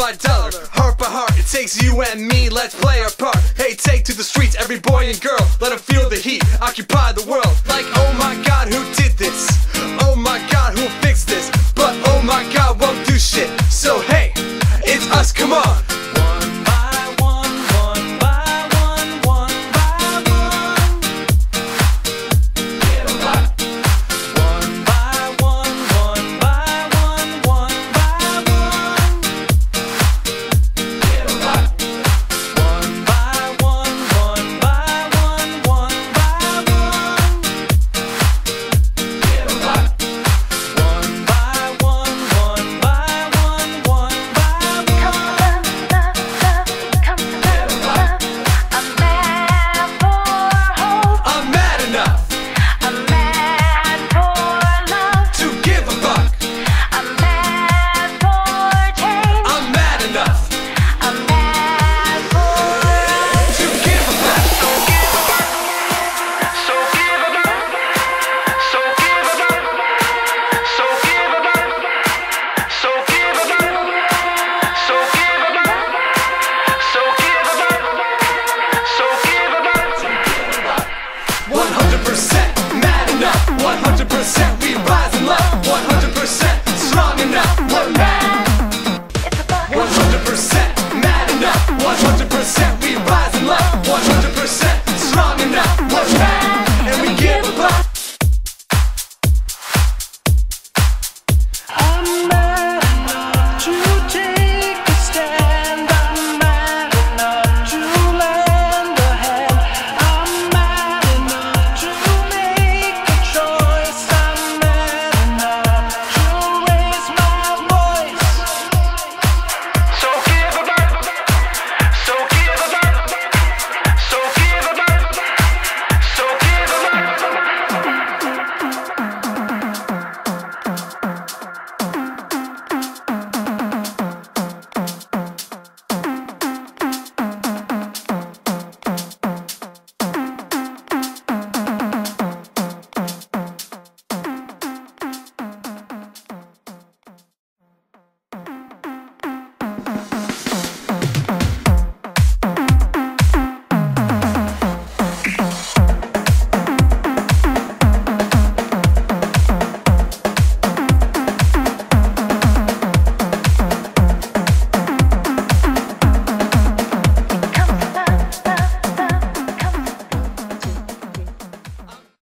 by dollar, heart by heart. It takes you and me, let's play our part. Hey, take to the streets, every boy and girl, let them feel the heat, occupy the world. Like, oh my God, who did this? Oh my God, who'll fix this? But oh my God, won't do shit. So hey, it's us, come on.